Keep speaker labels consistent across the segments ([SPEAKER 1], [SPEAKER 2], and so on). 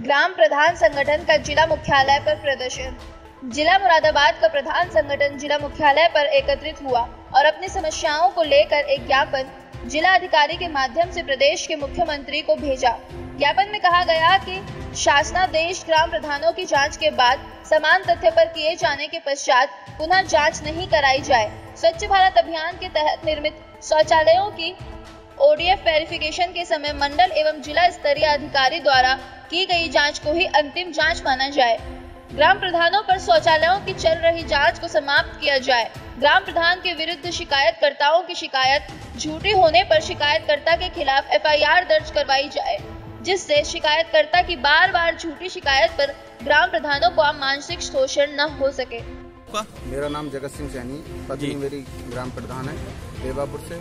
[SPEAKER 1] ग्राम प्रधान संगठन का जिला मुख्यालय पर प्रदर्शन। जिला मुरादाबाद का प्रधान संगठन जिला मुख्यालय पर एकत्रित हुआ और अपनी समस्याओं को लेकर एक ज्ञापन जिला अधिकारी के माध्यम से प्रदेश के मुख्यमंत्री को भेजा। ज्ञापन में कहा गया कि शासनादेश ग्राम प्रधानों की जांच के बाद समान तथ्य पर किए जाने के पश्चात पुनः जांच नहीं कराई जाए। स्वच्छ भारत अभियान के तहत निर्मित शौचालयों की ODF वेरिफिकेशन के समय मंडल एवं जिला स्तरीय अधिकारी द्वारा की गई जांच को ही अंतिम जांच माना जाए। ग्राम प्रधानों पर शौचालयों की चल रही जांच को समाप्त किया जाए। ग्राम प्रधान के विरुद्ध शिकायतकर्ताओं की शिकायत झूठी होने पर शिकायतकर्ता के खिलाफ FIR दर्ज करवाई जाए, जिससे शिकायतकर्ता की बार बार झूठी शिकायत पर ग्राम प्रधानों को मानसिक शोषण न हो सके।
[SPEAKER 2] मेरा नाम जगत सिंह सैनी, पत्नी मेरी ग्राम प्रधान है देवापुर से।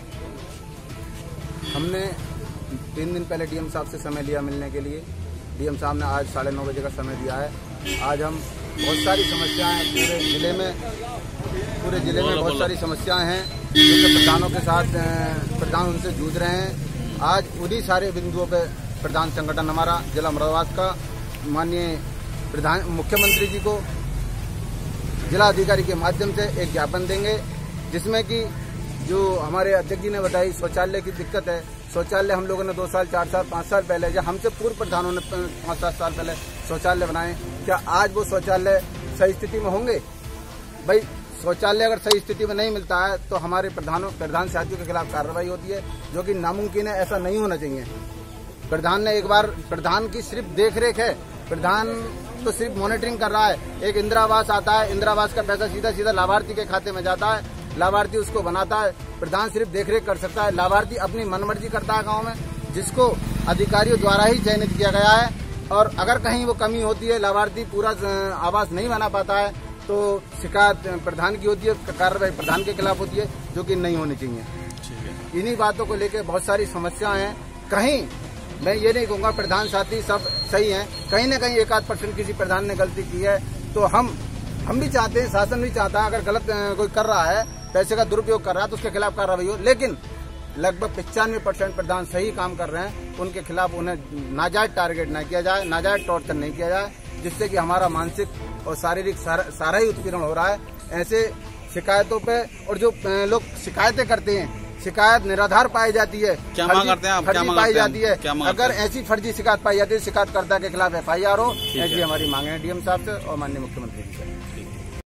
[SPEAKER 2] हमने 3 दिन पहले DM साहब से समय लिया मिलने के लिए। DM साहब ने आज 9:30 बजे का समय दिया है। आज हम बहुत सारी समस्याएं पूरे जिले में बहुत सारी समस्याएं हैं जो प्रधानों के साथ प्रधान उनसे जूझ रहे हैं। आज उन्हीं सारे बिंदुओं पे प्रधान संगठन हमारा जिला मुरादाबाद का माननीय प्रधान मुख्यमंत्री जी को जिला अधिकारी के माध्यम से एक ज्ञापन देंगे, जिसमें कि जो हमारे अध्यक्ष जी ने बताई शौचालय की दिक्कत है। शौचालय हम लोगों ने 2 साल 4 साल 5 साल पहले, या हमसे पूर्व प्रधानों ने 5-7 साल पहले शौचालय बनाए। क्या आज वो शौचालय सही स्थिति में होंगे? भाई शौचालय अगर सही स्थिति में नहीं मिलता है तो हमारे प्रधान साथियों के खिलाफ कार्रवाई होती है, जो कि नामुमकिन है। ऐसा नहीं होना चाहिए। प्रधान ने एक बार प्रधान की सिर्फ देखरेख है, प्रधान तो सिर्फ मॉनिटरिंग कर रहा है। एक इंदिरा आवास आता है, इंदिरा आवास का पैसा सीधा सीधा लाभार्थी के खाते में जाता है, लाभार्थी उसको बनाता है। प्रधान सिर्फ देखरेख कर सकता है। लाभार्थी अपनी मनमर्जी करता है गांव में, जिसको अधिकारियों द्वारा ही चयनित किया गया है। और अगर कहीं वो कमी होती है, लाभार्थी पूरा आवास नहीं बना पाता है, तो शिकायत प्रधान की होती है, कार्रवाई प्रधान के खिलाफ होती है, जो कि नहीं होनी चाहिए। इन्हीं बातों को लेकर बहुत सारी समस्याएं हैं। कहीं मैं ये नहीं कहूँगा प्रधान साथी सब सही हैं, कहीं न कहीं 1-8% किसी प्रधान ने गलती की है। तो हम भी चाहते हैं, शासन भी चाहता है, अगर गलत कोई कर रहा है, पैसे का दुरुपयोग कर रहा है, तो उसके खिलाफ कार्रवाई हो। लेकिन लगभग 95% प्रधान सही काम कर रहे हैं, उनके खिलाफ उन्हें नाजायज टारगेट न किया जाए, नाजायज टॉर्चर नहीं किया जाए, जिससे कि हमारा मानसिक और शारीरिक सारा ही उत्पीड़न हो रहा है ऐसे शिकायतों पे। और जो लोग शिकायतें करते हैं, शिकायत निराधार पाई जाती है,
[SPEAKER 3] क्या मांग करते हैं आप?
[SPEAKER 2] फर्जी पाई जाती है। अगर ऐसी फर्जी शिकायत पाई जाती है, शिकायतकर्ता के खिलाफ FIR हो, ऐसी हमारी मांगे हैं DM साहब से और माननीय मुख्यमंत्री।